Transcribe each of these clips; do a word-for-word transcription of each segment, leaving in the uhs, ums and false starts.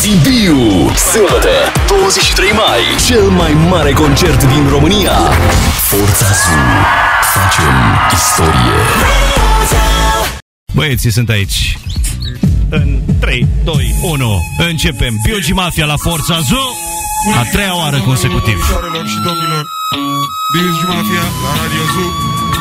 Sibiu. Sâmbătă, douăzeci și trei mai, cel mai mare concert din România. Forța Zoo. Facem istorie. Băieții sunt aici. În trei, doi, unu începem. B O G Mafia la Forța Zoo, a treia oară consecutiv. Și domnilor, B O G Mafia la Radio Zoo.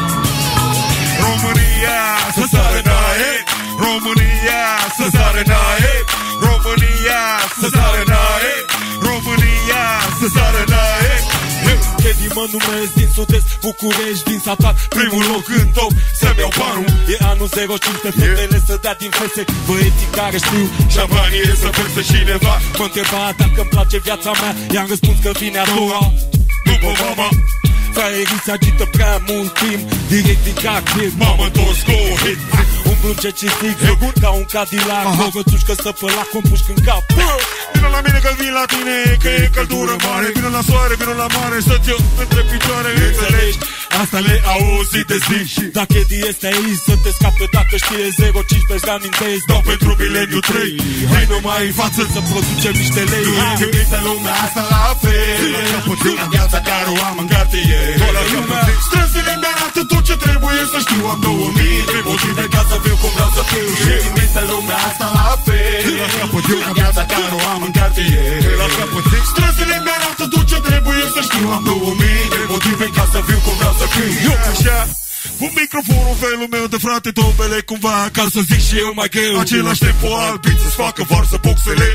România să sară naie, România să sară naie, România să sară naie, România să sară naie. Teddy mă numesc din sud-est, București, din satat, primul loc în top, să-mi iau banul. E anul zero cinci, pe fetele să dea din fese, băieții care știu șampanie e să verse cineva. Mă întreba dacă-mi place viața mea, i-am răspuns că vine a doua după mama. Fraierii se agită prea mult timp, direct din cartier, mamă toți cu hit. Umblu ce citic, ca un Cadillac, o rățușcă să păla compușc în cap. Vină la mine că vin la tine, că e căldură mare. Vină la soare, vină la mare, să-ți eu între picioare. Înțelegi? Asta le auzi de zi. Dacă Eddie este aici, să te scape dacă știe zero cinci, îți reamintezi. Dau pentru mileniu trei. Vino mai în față să producem niște lei. Nu e nimic de lumea asta la fel. La puțin la viața care o am în cartier. Străzile mi arată tot ce trebuie să știu. Am două mii de motive ca să fiu cum vreau să fiu. Nu e nimic de lumea asta la fel. La puțin la viața care o am în cartier. Străzile mi arată tot ce trebuie să știu. Am două mii de motive ca să fiu cum vreau să fiu. Eu așa un microfon, un felul meu de frate, tobele cumva, ca să zic și eu mai greu. Același tempo albit să-ți facă varză boxele.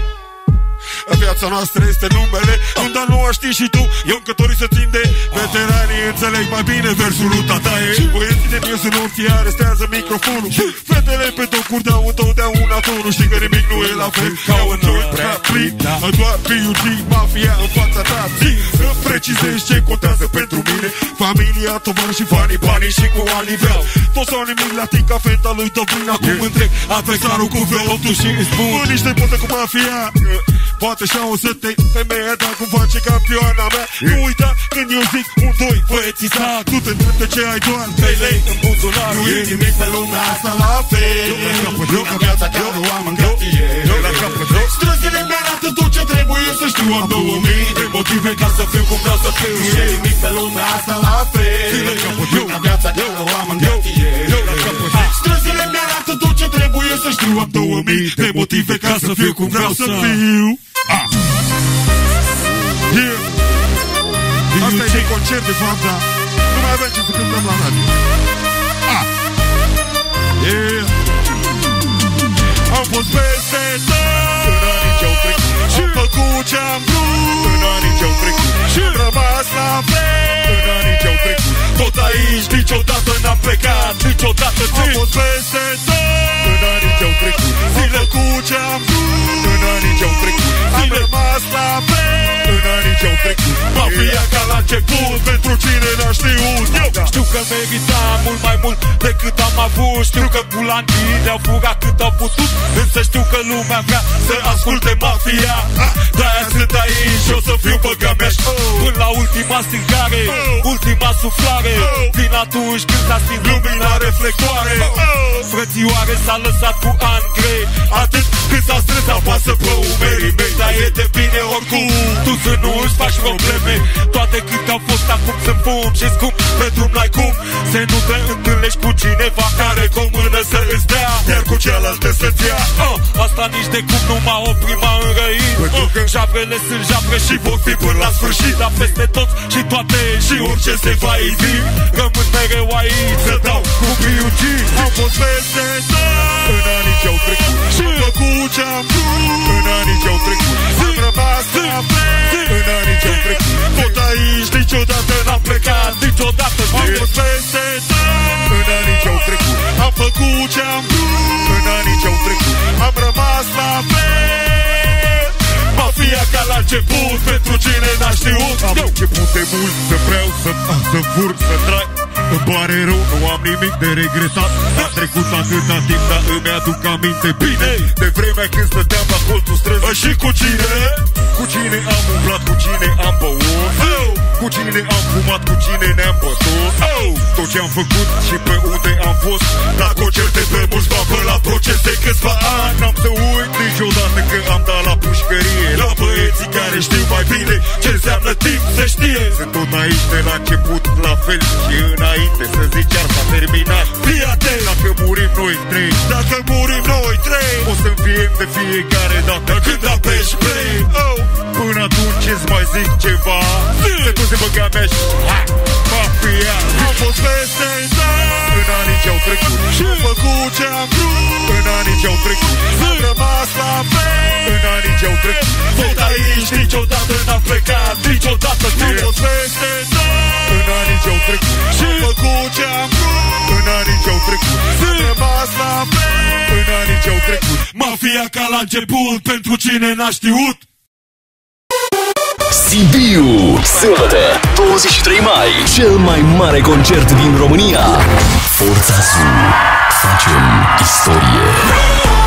Viața noastră este numele, unde nu o știi și tu. Eu încătorii să țin de veteranii, înțeleg mai bine versul lui tataie. Băieții de mie sunt orții, arestează microfonul. Fetele pe tocuri dau întotdeauna tonul. Știi că nimic nu e la fel ca un noi prea plin. Doar B O G Mafia în fața ta. Zi, să precizezi ce contează pentru mine. Familia, tovară și fanii, banii și cu anii vreau. Toți au nimic la tine ca feta lui Dobrin. Acum întreg adversarul cu velotul și îți spun niște poze cu mafia. Poate și-a o să te femeie, dar cum face campioana mea. Nu uita când eu zic un, doi, băieții sac. Tu te întreb de ce ai doar trei lei în buzunar. Nu e nimic pe lumea asta la fel. Eu ca viața care o am în cartier. Străzile mi-arată tot ce trebuie să știu. Am două mii de motive ca să fiu cum vreau să fiu. Nu e nimic pe lumea asta la fel. Eu ca viața care o am în cartier. Străzile mi-arată tot ce trebuie să știu. Am două mii de motive ca să fiu cum vreau să fiu. Ah. Yeah. Asta e de concert de fapt, dar nu mai avem ce să cântăm la radio. Ah. Yeah. Am fost peste tot în anii ce-au trecut și am făcut ce-am vrut în anii ce-au trecut și am rămas la fel în anii ce-au trecut. Tot aici niciodată n-am plecat, niciodată zi. Am fost peste tot în anii ce-au trecut, am făcut ce-am vrut în anii ce-au trecut. Am rămas la fel în anii ce-au trecut. Mafia ca la început, pentru cine n-a știut. Eu știu că merita mult mai mult decât am avut. Știu că bulantii ne-au furat cât au putut, însă știu că lumea vrea să asculte mafia. De-aia sunt aici și o să fiu pe gameș până la ultima stingare, ultima suflare. Vin atunci când s-a stins lumina reflectoare. Frățioare s-a lăsat cu ani grei, atât cât s-a strâns apasă pe umerii mei. Dar e de bine oricum, tu să nu își faci probleme. Toate cât au fost acum sunt fum și scump pe drum n-ai cum să nu te întâlnești cu cineva care cu o mână să îți dea, iar cu cealaltă să-ți ia. uh, Asta nici de cum nu m-a oprit, m-a înrăit. uh, Jabrele sunt jabre și vor fi până la sfârșit. Dar peste toți și toate și orice se va ivi, rămân mereu aici să dau cu B O G. Am fost peste tot în anii ce-au trecut și am făcut ce-am vrut în anii ce-au trecut. Am rămas la fel în anii ce-au trecut. Tot aici niciodată n-am plecat, niciodată. Am fost peste tot în anii ce-au trecut. Am făcut ce-am vrut în anii ce-au trecut. Am rămas la fel. Mafia ca la început, pentru cine n-a știut. Am început de mult să vreau să, să fur, să trai. Îmi pare rău, nu am nimic de regretat. A trecut atâta timp, dar îmi aduc aminte bine de vremea când stăteam la colțul străzii. Și cu cine? Cu cine am umblat, cu cine am băut, oh! Cu cine am fumat, cu cine ne-am bătut, oh! Tot ce am făcut și pe unde am fost, la concerte pe mulți bani, pe la proces de câțiva ani. N-am să uit niciodată că am dat la pușcărie, la băieții care știu mai bine ce înseamnă timp să știe. Sunt tot aici de la început, la fel și înainte, să zici ar s-a terminat. Fii atent, dacă murim noi trei, dacă murim noi trei, o să înviem de fiecare dată când apeși play, oh! Până atunci îți mai zic ceva, te duci de băga mea și mafia. Am fost peste în anii ce-au trecut și am făcut ce-am vrut în anii ce-au trecut. Am rămas la fel în anii ce-au trecut. Tot aici niciodată n-am plecat, niciodată. Am fost peste în anii ce-au trecut și am făcut ce-am vrut în anii ce-au trecut. Am rămas la fel în anii ce-au trecut. Mafia ca la început, pentru cine n-a știut. Sibiu, sâmbătă, douăzeci și trei mai, cel mai mare concert din România. Forța Zoo. Facem istorie.